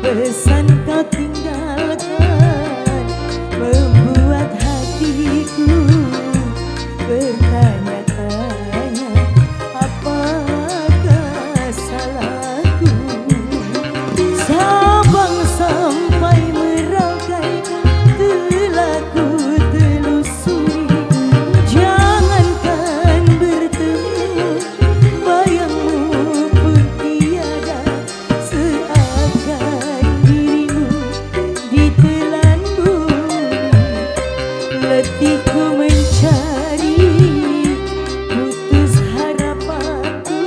Pesan kau tinggalkan membuat hatiku bertanya-tanya, apakah salahku? Sabang sampai Merauke telah ku telusuri, jangankan bertemu bayangmu pun tiada, seakan dirimu ditelan bumi. Letihku mencari, putus harapanku,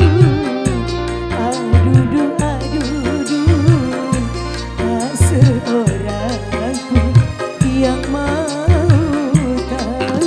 adudu adudu, tak seorang pun yang mau tahu.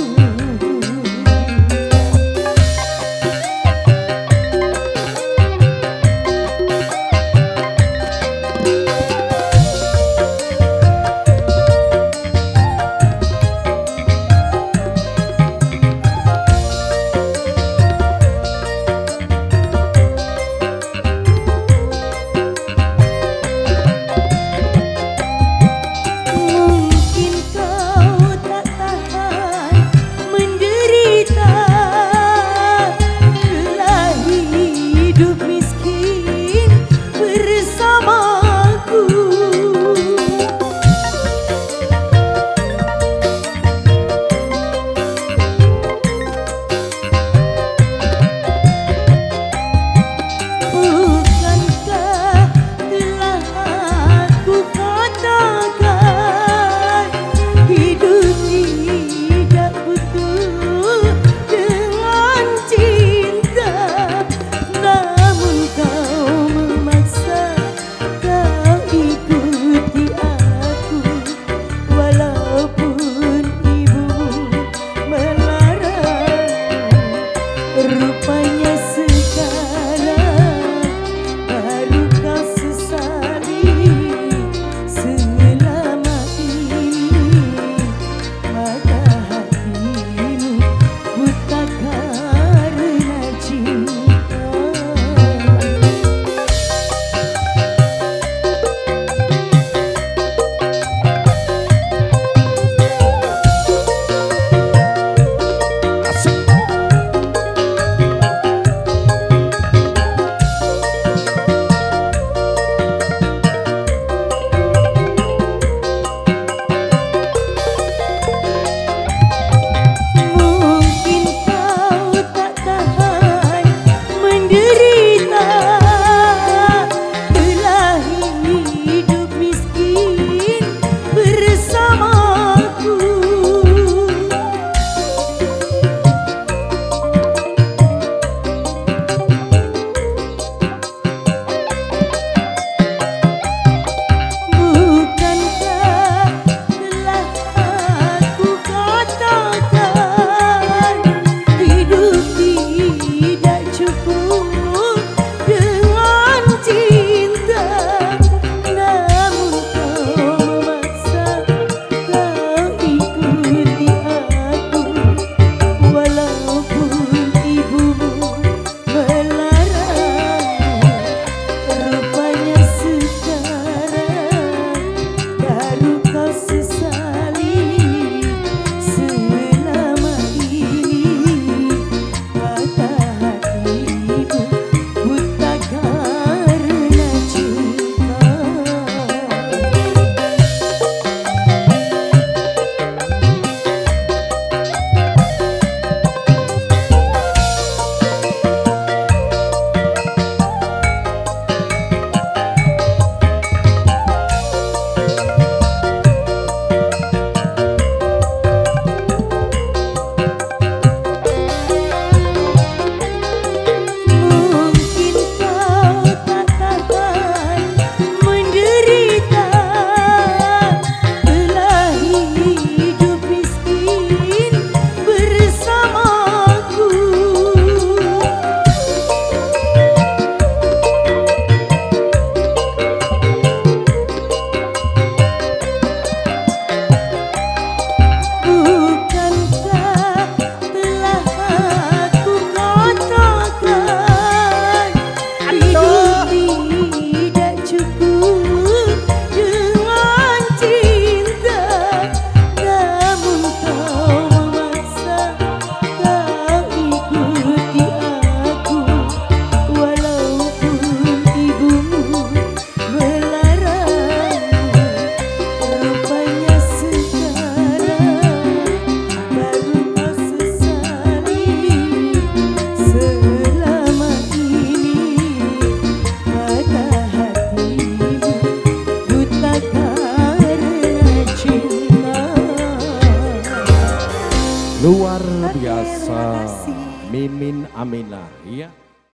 Mungkin kau tak tahan menderita, telah hidup miskin bersamaku. Bukankah telah aku katakan hidup tidak butuh dengan cinta, namun kau memaksa, kau ikuti aku walaupun ibumu melarang. Rupanya sekarang baru kau sesali selama ini, maka hatimu buta karena cinta. Terima kasih. Mimin Aminah, ya.